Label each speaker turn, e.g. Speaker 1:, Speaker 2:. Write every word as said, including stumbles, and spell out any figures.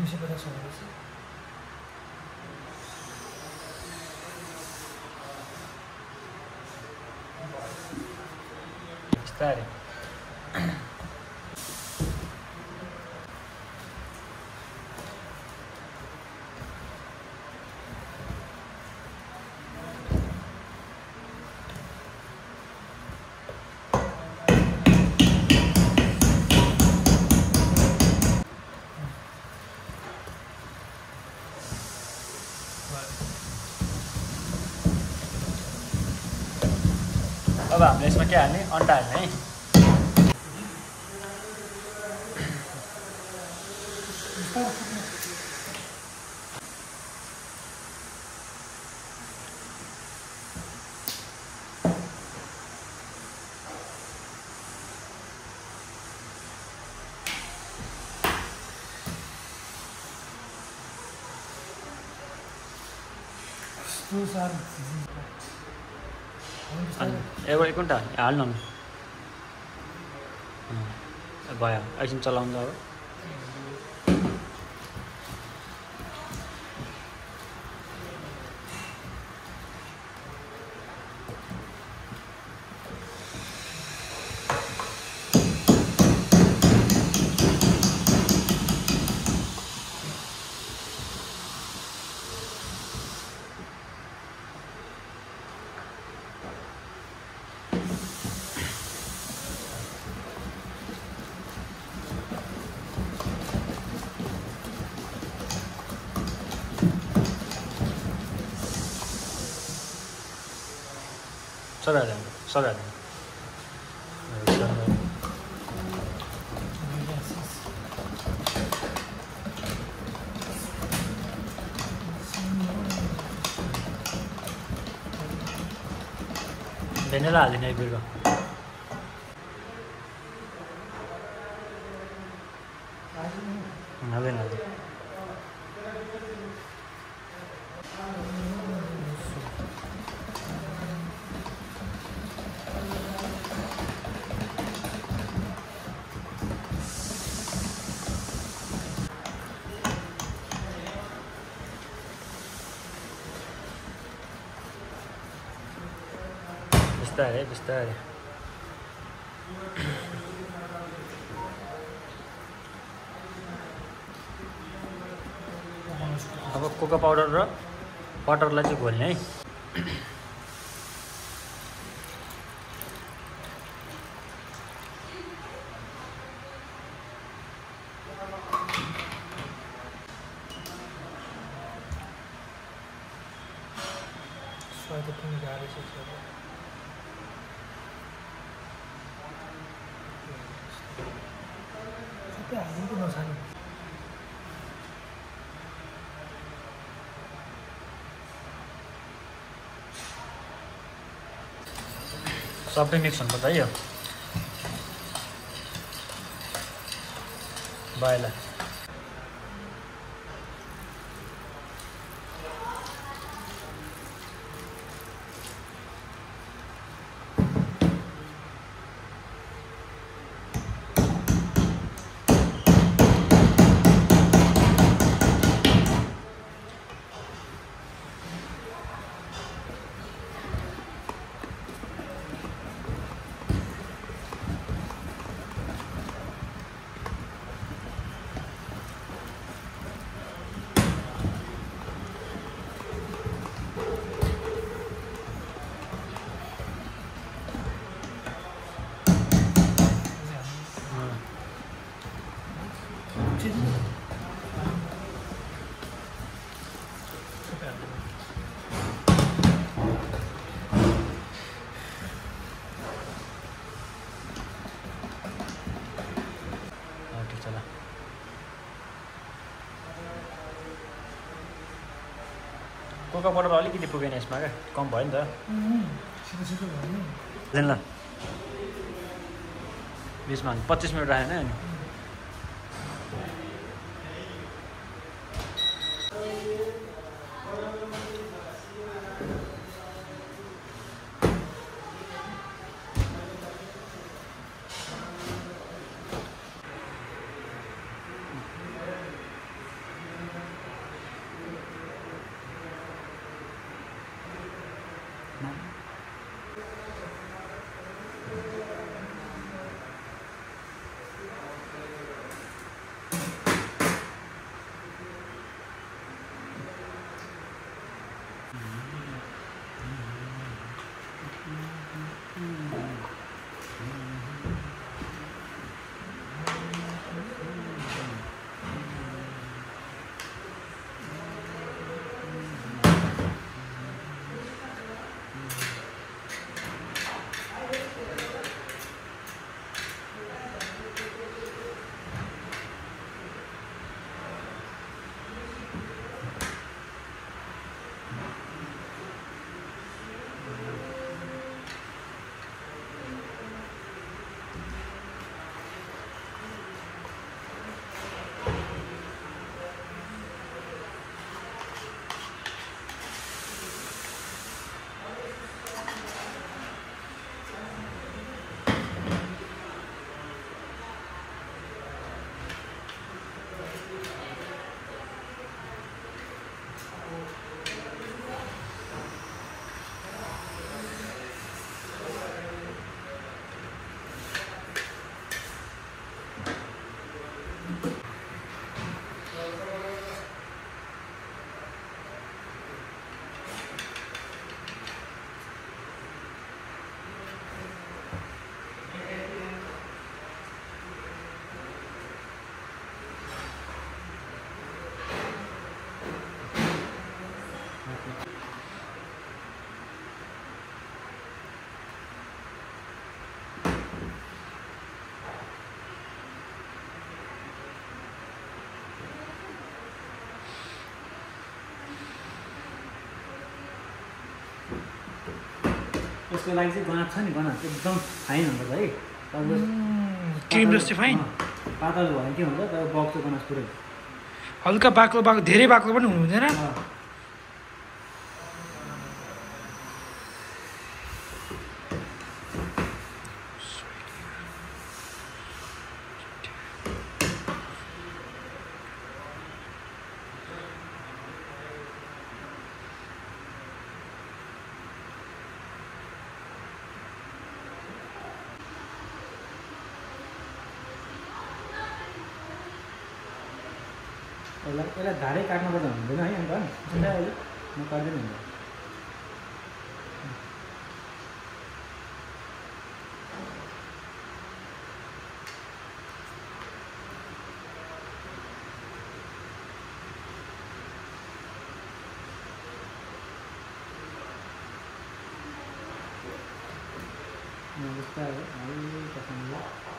Speaker 1: सय पचास हुँदैछ
Speaker 2: बिस्तारै अब हामीले यसमा के हाल्ने अन्डा हाल्ने है एउटा एक घन्टा हाल्नु भयो एकछिन चलाउँदा अब सबै हाल्नु सबै हाल्नु भेनिला हालिदिने एक बिर्को हाल्दैन हाल्दैन बिस्तारै बिस्तारै अब कोको पाउडर र बटरलाई चाहिँ घोल्ने है
Speaker 1: स्वाद पनि गाह्रो छ सबै हाल्नु नछाड्नु
Speaker 2: सबै मिक्स हुनुपर्छ है यो बाइला कोका पाउडर अलिकति पुगेन यसमा क्या कम भयो नि त ल बिचमा पच्चिस मिनट राखेन अनि
Speaker 3: यसको लागि चाहिँ गनाथ छ नि गनाथ एकदम फाइन हुन्छ है
Speaker 1: क्रिम जस्तै फाइन
Speaker 3: पातल भयो भने के हुन्छ तर बक्स चाहिँ गनाथ पुरै
Speaker 1: हल्का बाक्लो बाक्लो धेरै बाक्लो पनि हुनु हुँदैन
Speaker 3: यसलाई यसलाई धारै काट्नु पर्दा हुँदैन है अन्त अहिले म काट्दैन हुन्छ जस्तै हल्का